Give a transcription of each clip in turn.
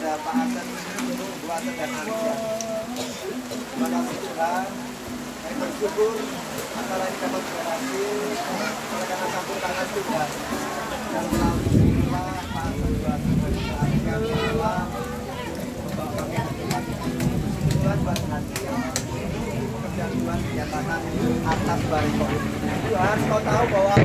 kepada Pak Asen, Bu Asen dan Anissa. Terima kasih Tuhan. Saya bersyukur acara ini dapat berhasil oleh karena campur tangan Tuhan. Dan melalui inilah Pak Asen, Bu Asen dan Anissa adalah kami Tuhan buat hati yang pekerjaan Tuhan dinyatakan atas bariko. Tuhan, kau tahu bahwa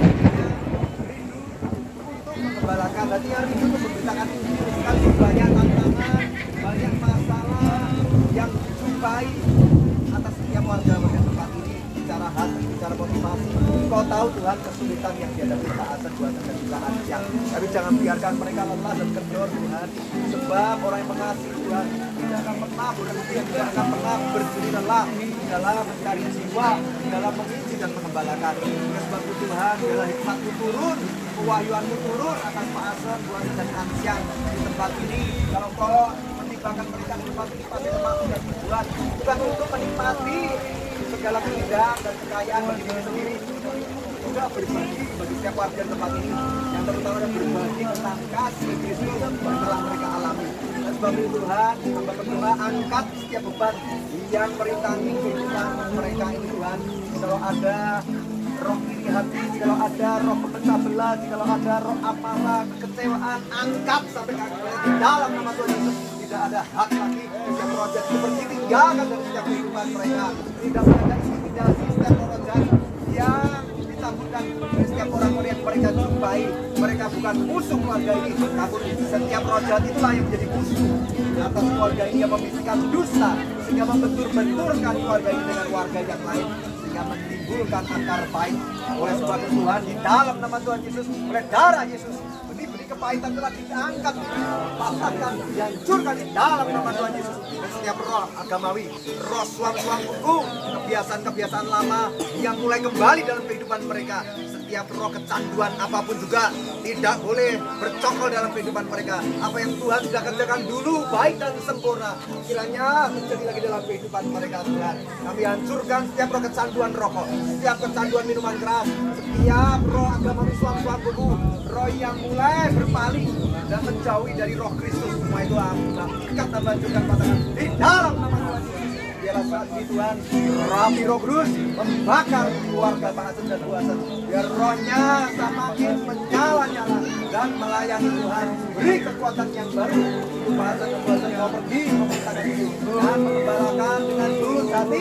mengembalakan hati yang rindu untuk memberitakan Injil, sekali banyak tantangan, banyak masalah yang dijumpai atas setiap warga tempat ini secara hati, secara motivasi. Kau tahu Tuhan kesulitan yang dihadapi Pak Asen, Bu Asen dan juga Anissa. Tapi jangan biarkan mereka lelah dan kendor Tuhan, sebab orang yang mengasihi Tuhan tidak akan pernah berhenti, tidak akan pernah berdiri lelah di dalam mencari jiwa, di dalam menginjil dan mengembalakan. Sebab itu Tuhan, biarlah hikmat-Mu turun, kewahyuan-Mu turun akan Pak Asen, Bu Asen dan Anissa di tempat ini. Kalau Kau menimpakan mereka di tempat ini, pasti tempat tidak dibuat bukan untuk menikmati segala keindahan dan kekayaan bagi diri sendiri, juga berbagi bagi setiap warga tempat ini, yang terutama berbagi tentang kasih Kristus yang telah mereka alami. Dan sebab itu Tuhan, hamba berdoa, angkat setiap beban yang merintangi kehidupan mereka ini Tuhan. Kalau ada roh iri hati, kalau ada roh pemecah belah, kalau ada roh amarah, kekecewaan, angkat sampai di dalam nama Tuhan Yesus. Tidak ada hak lagi setiap roja seperti tinggalkan dari setiap kehidupan mereka. Tidak ada intimidasi setiap roja yang disambutkan dari setiap orang yang mereka jumpai. Mereka bukan musuh keluarga ini, namun setiap roja itulah yang menjadi musuh atas keluarga ini, yang membisikkan dusta sehingga membentur-benturkan keluarga ini dengan warga yang lain, sehingga menimbulkan akar pahit. Oleh sebab itu Tuhan, di dalam nama Tuhan Yesus, oleh darah Yesus, benih-benih kepahitan telah diangkat, dipatahkan, dihancurkan di dalam nama Tuhan Yesus. Dan setiap roh agamawi, roh suam-suam hukum, kebiasaan-kebiasaan lama yang mulai kembali dalam kehidupan mereka, setiap roh kecanduan apapun juga tidak boleh bercokol dalam kehidupan mereka. Apa yang Tuhan sudah kerjakan dulu baik dan sempurna, kiranya terjadi lagi dalam kehidupan mereka Tuhan. Kami hancurkan setiap roh kecanduan rokok, setiap kecanduan minuman keras, setiap roh agamawi suam-suam hukum, roh yang mulai berpaling dan menjauhi dari roh Kristus. Semua itu ikat dan hancurkan patahan di dalam nama Tuhan Yesus. Biarlah saat ini Tuhan, Rabi Roh Kudus membakar keluarga Pak Asen dan Bu Asen. Biar rohnya semakin menyala-nyala dan melayani Tuhan. Beri kekuatan yang baru untuk Pak Asen dan Bu Asen mau pergi memberitakan Injil dan mengembalakan dengan tulus hati,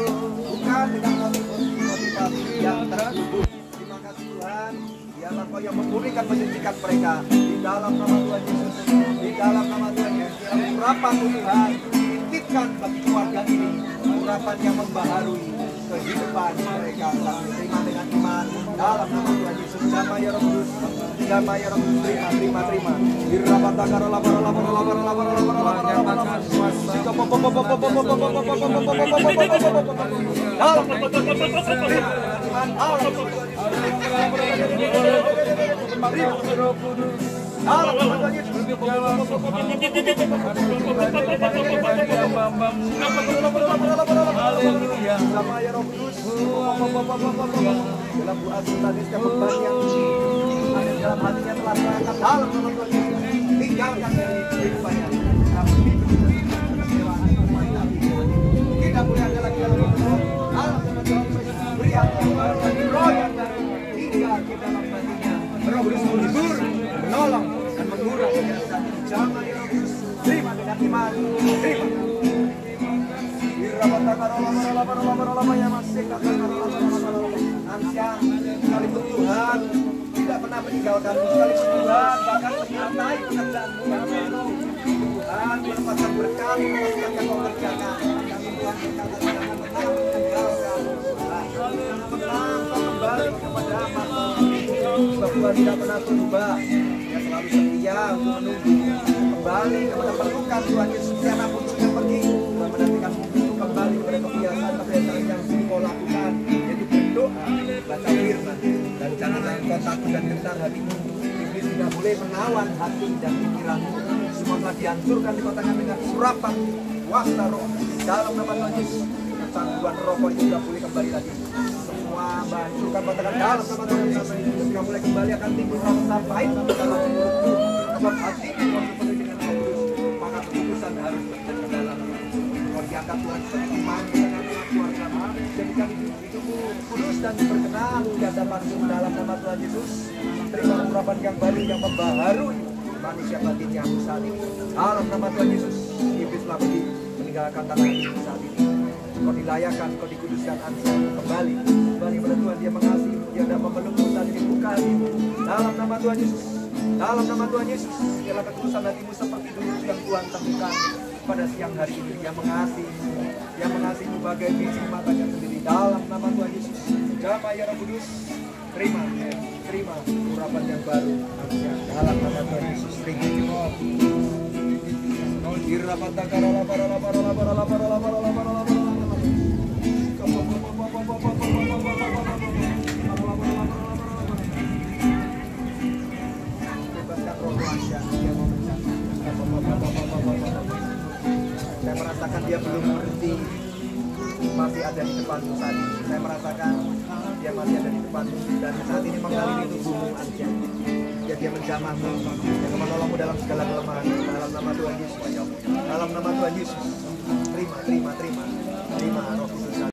bukan dengan motivasi yang tertutup. Terima kasih Tuhan. Biarlah Kau yang memulihkan, menyucikan mereka di dalam nama Tuhan Yesus. Di dalam nama Tuhan Yesus, urapan Tuhan titipkan bagi keluarga ini, urapan yang membaharui kehidupan mereka. Kami terima dengan iman dalam nama Tuhan Yesus. Damai ya Roh Kudus, damai ya Roh Kudus, terima. Haleluya. Sama ya Roh Kudus. Dalam Bu Asen tadi setiap beban yang ada dalam hatinya telah terangkat dalam nama Tuhan Yesus. Tinggalkan dari kehidupannya. Tidak boleh ada lagi dalam hidup. Dalam nama Tuhan Yesus. Beri hati yang baru bagi roh yang baru. Tinggal di dalam hatinya. Roh Kudus menghibur, menolong dan menguras. Jangan ya Roh Kudus. Terima dengan iman. Terima. Sekalipun Tuhan tidak pernah meninggalkan, sekalipun Tuhan bahkan menyertai pekerjaanmu, Tuhan melepaskan berkat yang Kau kerjakan. Kami Tuhan berkata jangan pernah meninggalkan, jangan pernah Kau kembali kepada masa. Sebab Tuhan tidak pernah berubah, Dia selalu setia untuk menunggu kembali kepada perlukan Tuhan Yesus. Dimanapun sudah pergi, Tuhan menantikanmu kembali kepada kebiasaan yang Kau lakukan, yaitu berdoa, baca firman, dan jangan Kau takut dan gentar hatimu. Iblis tidak boleh menawan hati dan pikiranmu. Semua telah dihancurkan, dikotakan dengan surapan kuasa roh dalam nama Tuhan Yesus. Kecanduan rokok itu tidak boleh kembali lagi. Semua hancurkan, katakan dalam nama Tuhan Yesus. Ketika mulai kembali akan timbul rasa pahit dalam mulutmu. Sebab hati kau sepenuh dengan Roh Kudus, maka berkat Tuhan seperti iman di tengah-tengah keluarga. Jadikan hidupmu kudus dan berkenan di hadapan-Mu dalam nama Tuhan Yesus. Terima urapan yang baru yang membaharui manusia batinnya saat ini. Dalam nama Tuhan Yesus, iblis telah pergi meninggalkan tanah ini saat ini. Kau dilayakan, kau dikuduskan, kembali pada Tuhan. Dia mengasihi, dia dapat memelukmu dan dibuka hatimu. Dalam nama Tuhan Yesus, dalam nama Tuhan Yesus, biarlah ketulusan hatimu seperti dulu yang Tuhan temukan pada siang hari ini. Dia mengasihimu bagai biji matanya sendiri. Dalam nama Tuhan Yesus, damai ya Roh Kudus, terima urapan yang baru. Dalam nama Tuhan Yesus, thank you Lord. Saya merasakan dia belum berhenti, masih ada di depanmu saat ini. Saya merasakan dia masih ada di depanmu dan saat ini mengaliri tubuhmu aja. Dia menjamahmu, dia menolongmu dalam segala kelemahan. Dalam nama Tuhan Yesus, dalam nama Tuhan Yesus, terima.